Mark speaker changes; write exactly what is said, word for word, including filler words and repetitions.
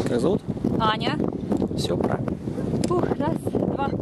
Speaker 1: Как зовут?
Speaker 2: Аня.
Speaker 1: Все правильно.
Speaker 2: Ух, раз, два.